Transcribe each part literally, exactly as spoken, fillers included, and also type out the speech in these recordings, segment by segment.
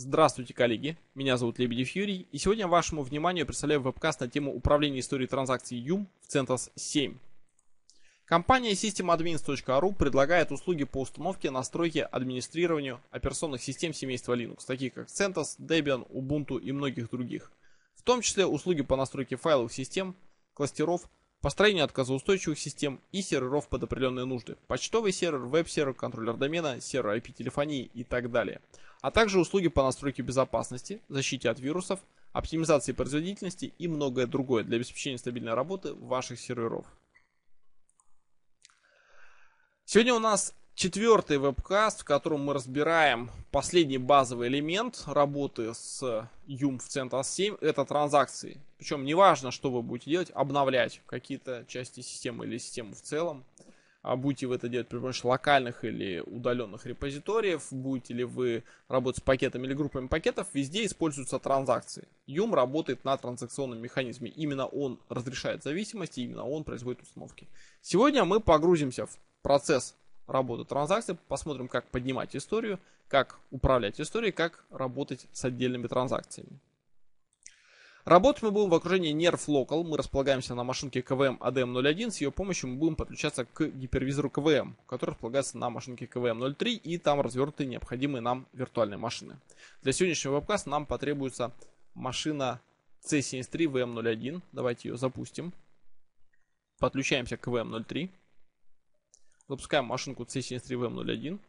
Здравствуйте, коллеги! Меня зовут Лебедев Юрий, и сегодня вашему вниманию представляю вебкаст на тему управления историей транзакций Yum в CentOS семь. Компания systemadmins точка ру предлагает услуги по установке, настройке, администрированию операционных систем семейства Linux, таких как CentOS, Debian, Ubuntu и многих других. В том числе услуги по настройке файловых систем, кластеров, построению отказоустойчивых систем и серверов под определенные нужды. Почтовый сервер, веб-сервер, контроллер домена, сервер ай пи-телефонии и так далее. А также услуги по настройке безопасности, защите от вирусов, оптимизации производительности и многое другое для обеспечения стабильной работы ваших серверов. Сегодня у нас четвертый вебкаст, в котором мы разбираем последний базовый элемент работы с Yum в CentOS семь. Это транзакции. Причем неважно, что вы будете делать, обновлять какие-то части системы или систему в целом. Будете вы это делать при помощи локальных или удаленных репозиториев, будете ли вы работать с пакетами или группами пакетов, везде используются транзакции. Yum работает на транзакционном механизме. Именно он разрешает зависимости, именно он производит установки. Сегодня мы погрузимся в процесс работы транзакций, посмотрим, как поднимать историю, как управлять историей, как работать с отдельными транзакциями. Работать мы будем в окружении Nerf Local. Мы располагаемся на машинке ка ви эм эй ди эм ноль один. С ее помощью мы будем подключаться к гипервизору ка ви эм, который располагается на машинке ка ви эм ноль три, и там развернуты необходимые нам виртуальные машины. Для сегодняшнего вебкаста нам потребуется машина си семьдесят три ви эм ноль один. Давайте ее запустим. Подключаемся к ка ви эм ноль три. Запускаем машинку си семьдесят три ви эм ноль один.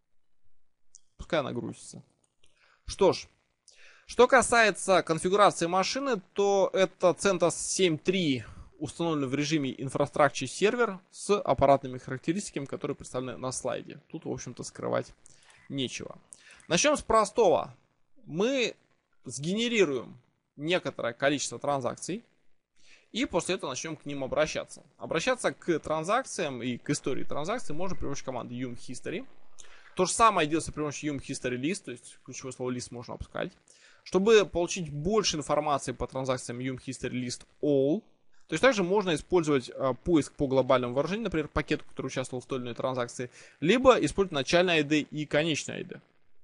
Пускай она грузится. Что ж. Что касается конфигурации машины, то это CentOS семь точка три установлен в режиме Infrastructure Server с аппаратными характеристиками, которые представлены на слайде. Тут, в общем-то, скрывать нечего. Начнем с простого. Мы сгенерируем некоторое количество транзакций и после этого начнем к ним обращаться. Обращаться к транзакциям и к истории транзакций можно при помощи команды Yum History. То же самое делается при помощи Yum History List, то есть ключевое слово list можно опускать. Чтобы получить больше информации по транзакциям Yum History List All, то есть также можно использовать э, поиск по глобальному выражению, например, пакету, который участвовал в той или иной транзакции, либо использовать начальный ай ди и конечный ай ди.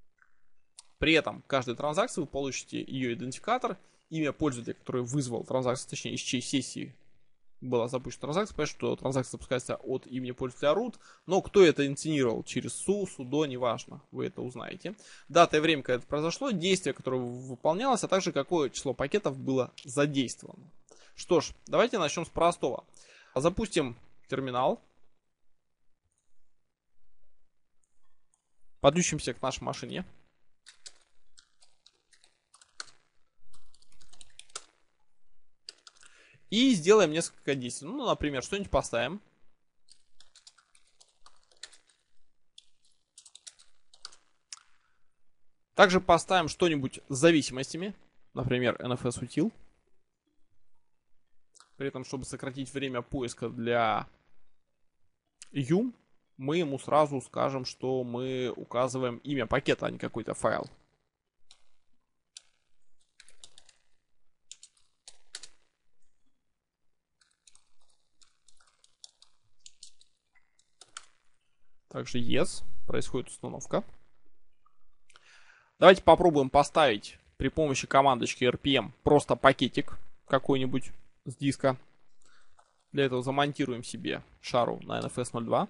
При этом каждой транзакции вы получите ее идентификатор, имя пользователя, который вызвал транзакцию, точнее, из чьей сессии была запущена транзакция. Понятно, что транзакция запускается от имени пользователя root, но кто это инициировал через су, судо, неважно, вы это узнаете. Дата и время, когда это произошло, действие, которое выполнялось, а также какое число пакетов было задействовано. Что ж, давайте начнем с простого. Запустим терминал. Подключимся к нашей машине. И сделаем несколько действий. Ну, например, что-нибудь поставим. Также поставим что-нибудь с зависимостями. Например, эн эф эс util. При этом, чтобы сократить время поиска для Yum, мы ему сразу скажем, что мы указываем имя пакета, а не какой-то файл. Также yes, происходит установка. Давайте попробуем поставить при помощи командочки эр пи эм просто пакетик какой-нибудь с диска. Для этого замонтируем себе шару на эн эф эс ноль два.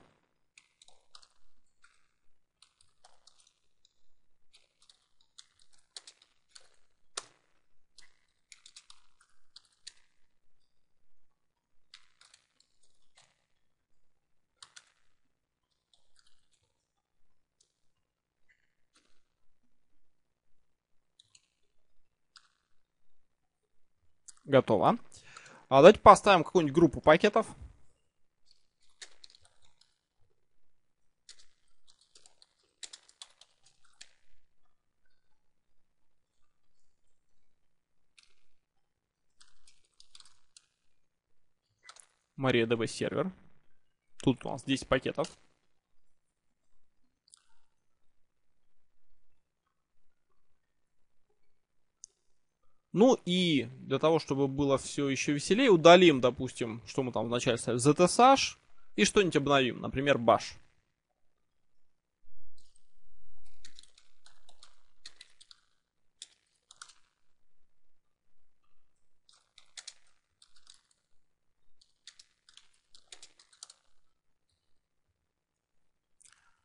Готово. А давайте поставим какую-нибудь группу пакетов. MariaDB сервер. Тут у нас десять пакетов. Ну и для того, чтобы было все еще веселее, удалим, допустим, что мы там вначале ставили, зет эс эйч, и что-нибудь обновим, например, bash.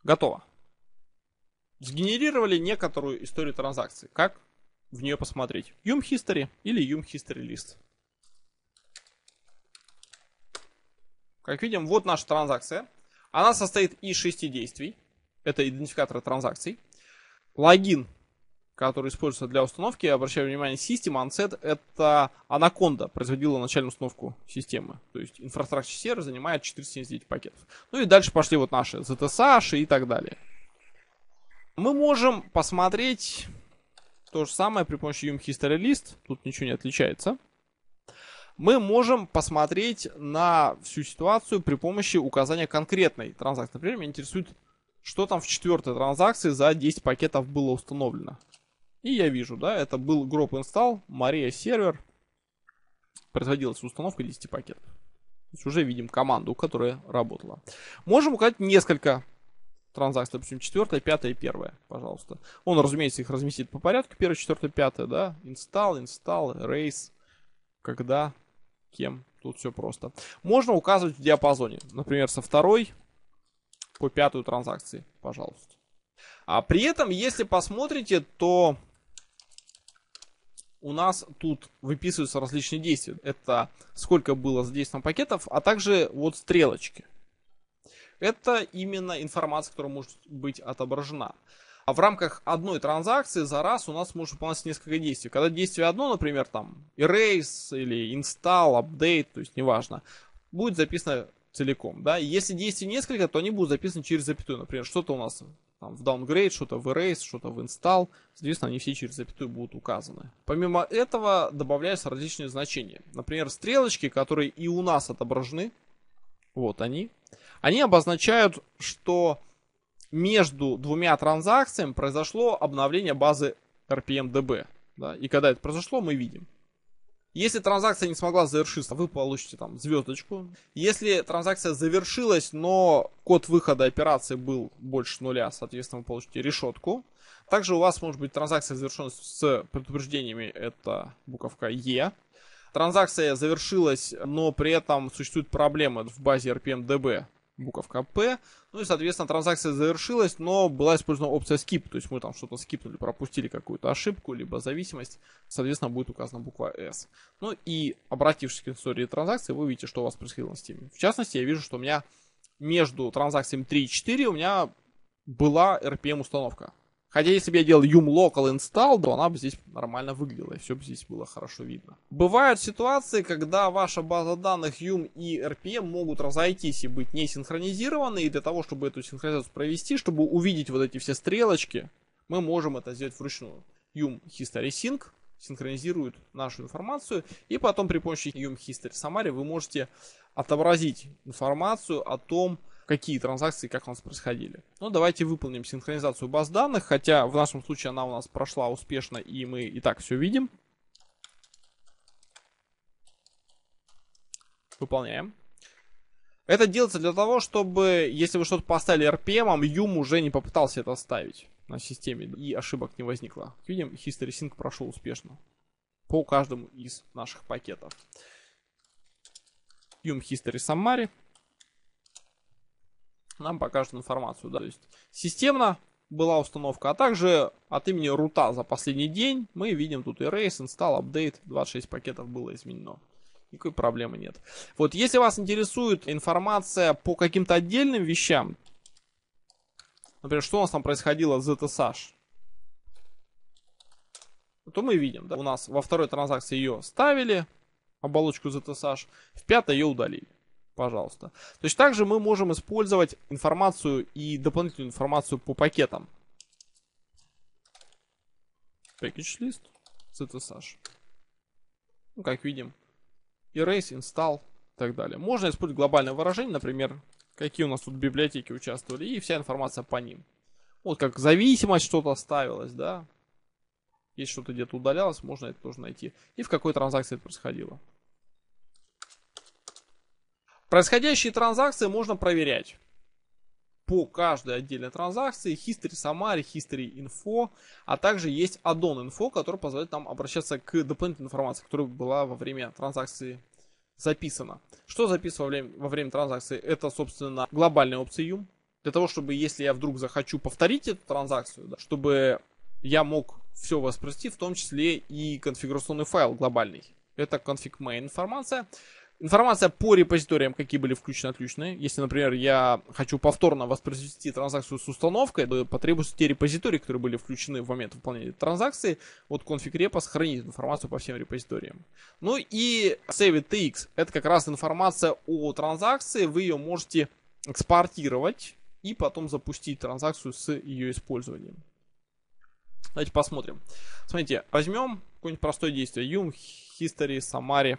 Готово. Сгенерировали некоторую историю транзакции. Как в нее посмотреть? Yum History или Yum History List. Как видим, вот наша транзакция. Она состоит из шести действий. Это идентификаторы транзакций. Логин, который используется для установки, обращаю внимание, System Onset, это Anaconda, производила начальную установку системы. То есть Infrastructure Server занимает четыреста семьдесят девять пакетов. Ну и дальше пошли вот наши зет эс эйч и так далее. Мы можем посмотреть то же самое при помощи Yum History List. Тут ничего не отличается. Мы можем посмотреть на всю ситуацию при помощи указания конкретной транзакции. Например, меня интересует, что там в четвертой транзакции за десять пакетов было установлено. И я вижу, да, это был Grop Install, Maria сервер. Производилась установка десяти пакетов. То есть уже видим команду, которая работала. Можем указать несколько транзакций, допустим, четвертая, пятая и первая, пожалуйста. Он, разумеется, их разместит по порядку. Первая, четвертая, пятая, да. Install, install, erase. Когда, кем. Тут все просто. Можно указывать в диапазоне. Например, со второй по пятую транзакции, пожалуйста. А при этом, если посмотрите, то у нас тут выписываются различные действия. Это сколько было задействовано пакетов, а также вот стрелочки. Это именно информация, которая может быть отображена. А в рамках одной транзакции за раз у нас может выполняться несколько действий. Когда действие одно, например, там erase или install, update, то есть неважно, будет записано целиком. Да? Если действий несколько, то они будут записаны через запятую. Например, что-то у нас там, в downgrade, что-то в erase, что-то в install. Соответственно, они все через запятую будут указаны. Помимо этого добавляются различные значения. Например, стрелочки, которые и у нас отображены. Вот они. Они обозначают, что между двумя транзакциями произошло обновление базы эр пи эм ди би. Да? И когда это произошло, мы видим. Если транзакция не смогла завершиться, вы получите там звездочку. Если транзакция завершилась, но код выхода операции был больше нуля, соответственно, вы получите решетку. Также у вас может быть транзакция завершена с предупреждениями, это буковка Е. Транзакция завершилась, но при этом существуют проблемы в базе эр пи эм ди би, буковка П. Ну и, соответственно, транзакция завершилась, но была использована опция skip. То есть мы там что-то скипнули, пропустили какую-то ошибку, либо зависимость. Соответственно, будет указана буква S. Ну и, обратившись к истории транзакции, вы увидите, что у вас происходило на системе. В частности, я вижу, что у меня между транзакциями три и четыре у меня была эр пи эм установка. Хотя, если бы я делал yum local install, то она бы здесь нормально выглядела, и все бы здесь было хорошо видно. Бывают ситуации, когда ваша база данных Yum и эр пи эм могут разойтись и быть не синхронизированы, и для того, чтобы эту синхронизацию провести, чтобы увидеть вот эти все стрелочки, мы можем это сделать вручную. Yum History Sync синхронизирует нашу информацию, и потом при помощи Yum History Summary вы можете отобразить информацию о том, какие транзакции, как у нас происходили. Ну, давайте выполним синхронизацию баз данных, хотя в нашем случае она у нас прошла успешно, и мы и так все видим. Выполняем. Это делается для того, чтобы, если вы что-то поставили эр пи эм, Yum уже не попытался это ставить на системе, и ошибок не возникло. Видим, History Sync прошел успешно по каждому из наших пакетов. Yum History Summary нам покажет информацию, да, то есть системно была установка, а также от имени рута за последний день мы видим тут erase, install, update, двадцать шесть пакетов было изменено. Никакой проблемы нет. Вот, если вас интересует информация по каким-то отдельным вещам, например, что у нас там происходило с зет эс эйч, то мы видим, да, у нас во второй транзакции ее ставили, оболочку зет эс эйч, в пятой ее удалили. Пожалуйста. Точно так же мы можем использовать информацию и дополнительную информацию по пакетам. Package list, зет эс эйч. Ну, как видим, erase, install и так далее. Можно использовать глобальное выражение, например, какие у нас тут библиотеки участвовали, и вся информация по ним. Вот как зависимость что-то ставилось, да. Если что-то где-то удалялось, можно это тоже найти. И в какой транзакции это происходило. Происходящие транзакции можно проверять по каждой отдельной транзакции. History Summary, History Info, а также есть Add-on Info, который позволяет нам обращаться к дополнительной информации, которая была во время транзакции записана. Что записано во время, во время транзакции? Это, собственно, глобальные опции Yum. Для того, чтобы, если я вдруг захочу повторить эту транзакцию, да, чтобы я мог все воспроизвести, в том числе и конфигурационный файл глобальный. Это config main информация. Информация по репозиториям, какие были включены, отключены. Если, например, я хочу повторно воспроизвести транзакцию с установкой, то потребуются те репозитории, которые были включены в момент выполнения транзакции. Вот config repo сохранит информацию по всем репозиториям. Ну и saveitx. Это как раз информация о транзакции. Вы ее можете экспортировать и потом запустить транзакцию с ее использованием. Давайте посмотрим. Смотрите, возьмем какое-нибудь простое действие. Yum, history, summary.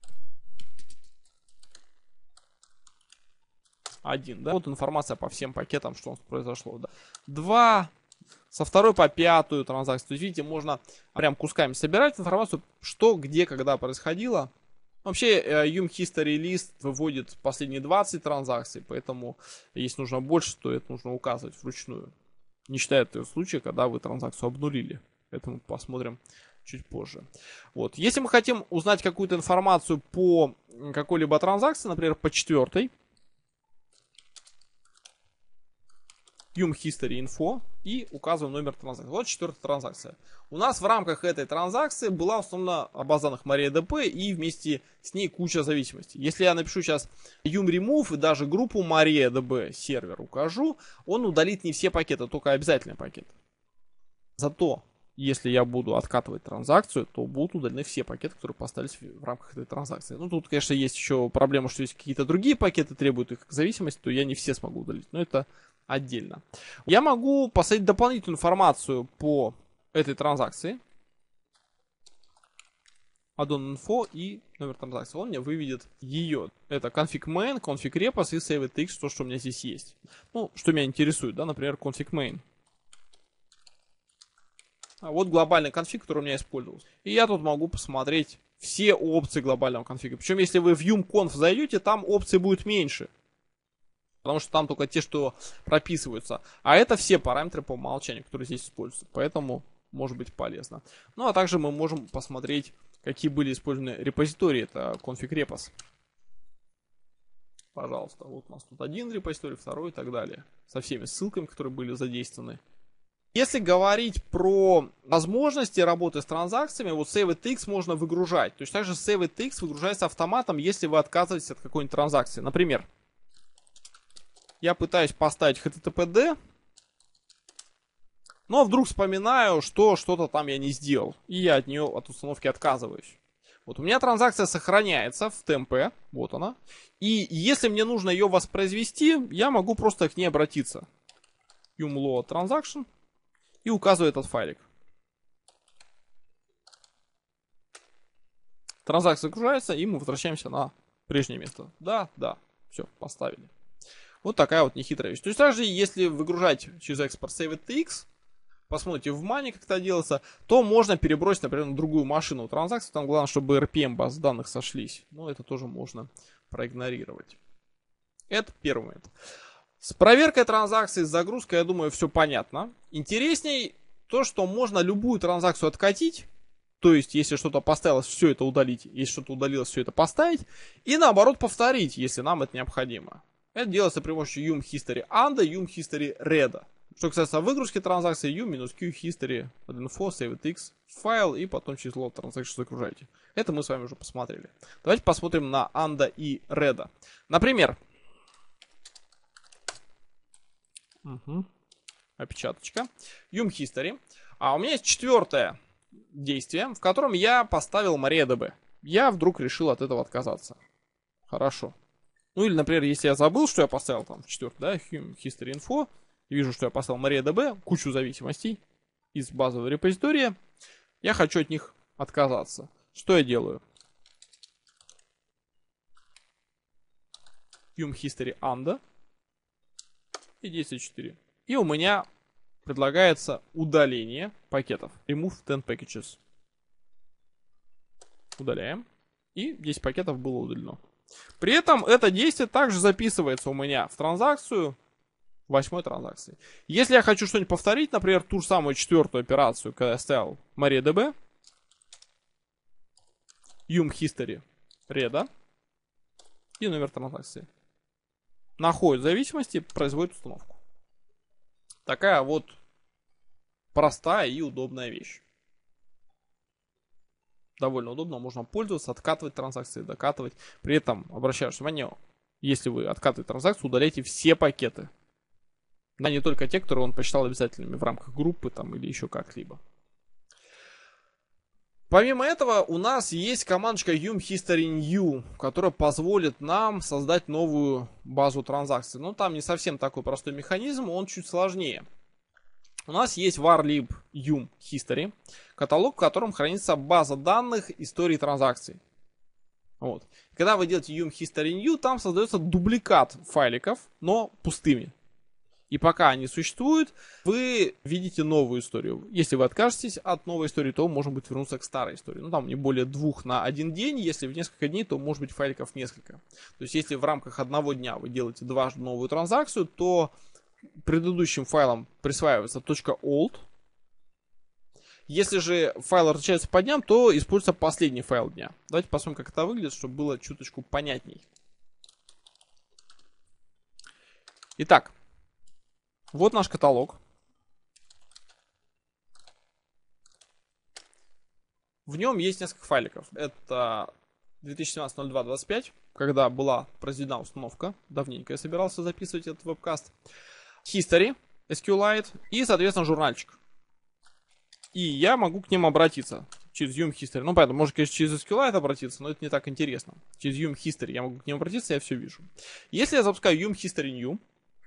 Один, да? Вот информация по всем пакетам, что у нас произошло, да. Два. Со второй по пятую транзакцию. То есть, видите, можно прям кусками собирать информацию, что, где, когда происходило. Вообще, Yum History List выводит последние двадцать транзакций, поэтому, если нужно больше, то это нужно указывать вручную. Не считая того случая, когда вы транзакцию обнулили. Это мы посмотрим чуть позже. Вот. Если мы хотим узнать какую-то информацию по какой-либо транзакции, например, по четвертой, Yum History Info и указываем номер транзакции. Вот четвертая транзакция. У нас в рамках этой транзакции была установлена база данных MariaDB и вместе с ней куча зависимостей. Если я напишу сейчас Yum Remove и даже группу MariaDB сервер укажу, он удалит не все пакеты, только обязательный пакет. Зато, если я буду откатывать транзакцию, то будут удалены все пакеты, которые поставились в рамках этой транзакции. Ну, тут, конечно, есть еще проблема, что если какие-то другие пакеты требуют их зависимости, то я не все смогу удалить. Но это отдельно. Я могу посмотреть дополнительную информацию по этой транзакции. Addon info и номер транзакции. Он мне выведет ее. Это config main, config repos и saveitx, то, что у меня здесь есть. Ну, что меня интересует, да, например, config main. А вот глобальный конфиг, который у меня использовался. И я тут могу посмотреть все опции глобального конфига. Причем, если вы в yum-conf зайдете, там опций будет меньше. Потому что там только те, что прописываются. А это все параметры по умолчанию, которые здесь используются. Поэтому может быть полезно. Ну, а также мы можем посмотреть, какие были использованы репозитории. Это config repos. Пожалуйста. Вот у нас тут один репозиторий, второй и так далее. Со всеми ссылками, которые были задействованы. Если говорить про возможности работы с транзакциями, вот saveitx можно выгружать. То есть также saveitx выгружается автоматом, если вы отказываетесь от какой-нибудь транзакции. Например, я пытаюсь поставить эйч ти ти пи ди, но вдруг вспоминаю, что что-то там я не сделал, и я от нее, от установки отказываюсь. Вот у меня транзакция сохраняется в ти эм пи, вот она. И если мне нужно ее воспроизвести, я могу просто к ней обратиться. Yum-load transaction. И указываю этот файлик. Транзакция загружается, и мы возвращаемся на прежнее место. Да, да, все, поставили. Вот такая вот нехитрая вещь. То есть также, если выгружать через экспорт saveitx, посмотрите в мане, как это делается, то можно перебросить, например, на другую машину транзакцию. Там главное, чтобы эр пи эм баз данных сошлись. Но это тоже можно проигнорировать. Это первый момент. С проверкой транзакций, с загрузкой, я думаю, все понятно. Интересней то, что можно любую транзакцию откатить. То есть, если что-то поставилось, все это удалить. Если что-то удалилось, все это поставить. И наоборот повторить, если нам это необходимо. Это делается при помощи Yum History Anda, Yum History Read. Что касается выгрузки транзакции, Yum-Q History, info, saveitx, файл, и потом через load transaction загружаете. Это мы с вами уже посмотрели. Давайте посмотрим на Anda и Read. Например, Угу. Опечаточка. Yum History. А у меня есть четвертое действие, в котором я поставил MariaDB. Я вдруг решил от этого отказаться. Хорошо. Ну или, например, если я забыл, что я поставил там в четвертый, да, Yum History Info, и вижу, что я поставил MariaDB, кучу зависимостей из базового репозитория, я хочу от них отказаться. Что я делаю? Yum History Anda. И действие четыре. И у меня предлагается удаление пакетов. Remove ten packages. Удаляем. И десять пакетов было удалено. При этом это действие также записывается у меня в транзакцию восьмой транзакции. Если я хочу что-нибудь повторить, например, ту же самую четвертую операцию, когда я ставил MariaDB, Yum History Read и номер транзакции. Находит зависимости, производит установку. Такая вот простая и удобная вещь. Довольно удобно, можно пользоваться, откатывать транзакции, докатывать. При этом, обращаю внимание, если вы откатываете транзакцию, удаляйте все пакеты. Да, не только те, которые он посчитал обязательными в рамках группы там, или еще как-либо. Помимо этого, у нас есть командочка Yum History New, которая позволит нам создать новую базу транзакций. Но там не совсем такой простой механизм, он чуть сложнее. У нас есть varlib Yum History, каталог, в котором хранится база данных истории транзакций. Вот. Когда вы делаете Yum History New, там создается дубликат файликов, но пустыми. И пока они существуют, вы видите новую историю. Если вы откажетесь от новой истории, то можно будет вернуться к старой истории. Ну, там не более двух на один день. Если в несколько дней, то может быть файликов несколько. То есть, если в рамках одного дня вы делаете дважды новую транзакцию, то предыдущим файлом присваивается .old. Если же файлы различаются по дням, то используется последний файл дня. Давайте посмотрим, как это выглядит, чтобы было чуточку понятней. Итак, вот наш каталог. В нем есть несколько файликов. Это две тысячи семнадцатый ноль два двадцать пять, когда была произведена установка. Давненько я собирался записывать этот вебкаст. History, SQLite и, соответственно, журнальчик. И я могу к ним обратиться через Yum History. Ну, понятно, можно, конечно, через SQLite обратиться, но это не так интересно. Через Yum History я могу к ним обратиться, я все вижу. Если я запускаю Yum History New,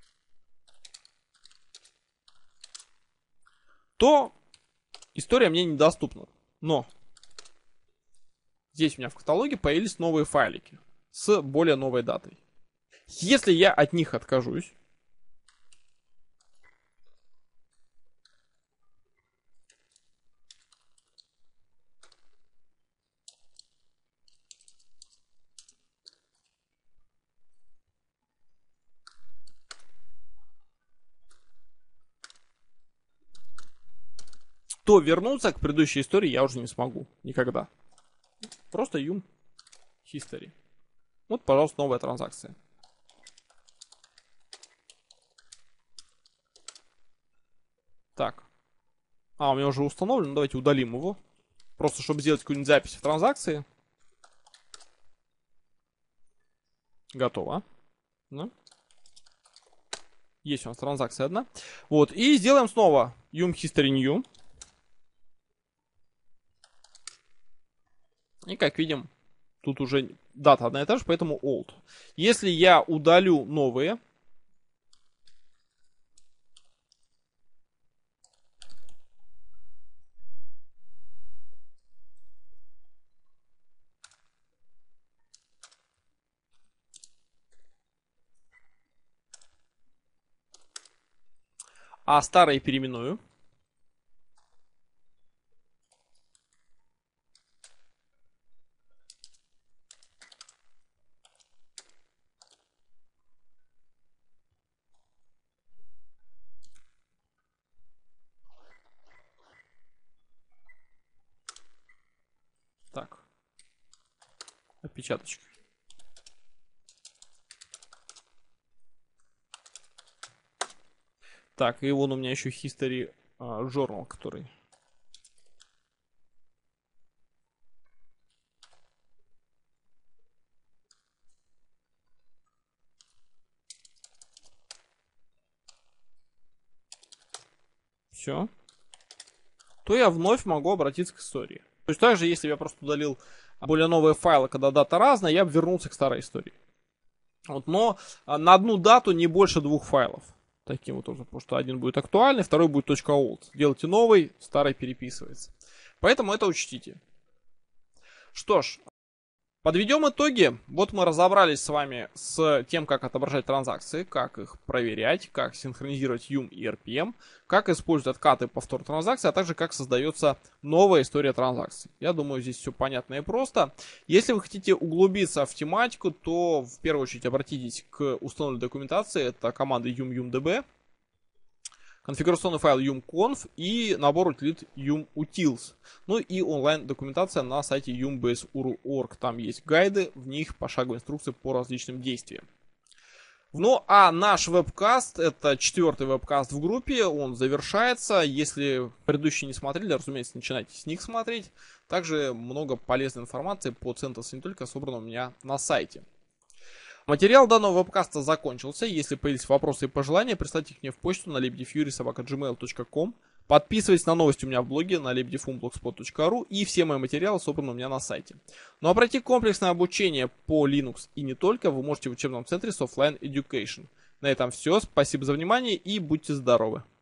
то история мне недоступна. Но здесь у меня в каталоге появились новые файлики с более новой датой. Если я от них откажусь, то вернуться к предыдущей истории я уже не смогу. Никогда. Просто Yum History. Вот, пожалуйста, новая транзакция. Так. А, у меня уже установлен. Давайте удалим его. Просто, чтобы сделать какую-нибудь запись в транзакции. Готово. Да. Есть у нас транзакция одна. Вот. И сделаем снова Yum History New. И как видим, тут уже дата одна и та же, поэтому old. Если я удалю новые, а старые переименую, так, отпечаточка. Так, и вон у меня еще History uh, Journal, который... Все. То я вновь могу обратиться к истории. То есть также, если я просто удалил более новые файлы, когда дата разная, я бы вернулся к старой истории. Вот, но на одну дату не больше двух файлов. Таким вот образом, потому что один будет актуальный, второй будет .old. Делайте новый, старый переписывается. Поэтому это учтите. Что ж, подведем итоги. Вот мы разобрались с вами с тем, как отображать транзакции, как их проверять, как синхронизировать Yum и эр пи эм, как использовать откаты и повтор транзакций, а также как создается новая история транзакций. Я думаю, здесь все понятно и просто. Если вы хотите углубиться в тематику, то в первую очередь обратитесь к установленной документации. Это команда YumYumDB, конфигурационный файл yumconf и набор утилит yumutils. Ну и онлайн-документация на сайте yumbase точка uru точка org. Там есть гайды, в них пошаговые инструкции по различным действиям. Ну, а наш вебкаст, это четвертый вебкаст в группе, он завершается. Если предыдущие не смотрели, разумеется, начинайте с них смотреть. Также много полезной информации по CentOS не только собрано у меня на сайте. Материал данного вебкаста закончился. Если появились вопросы и пожелания, присылайте их мне в почту на лебедевюрий собака джи мейл точка ком. Подписывайтесь на новости у меня в блоге на лебедев блогспот точка ру, и все мои материалы собраны у меня на сайте. Ну а пройти комплексное обучение по Linux и не только вы можете в учебном центре Softline Education. На этом все. Спасибо за внимание и будьте здоровы.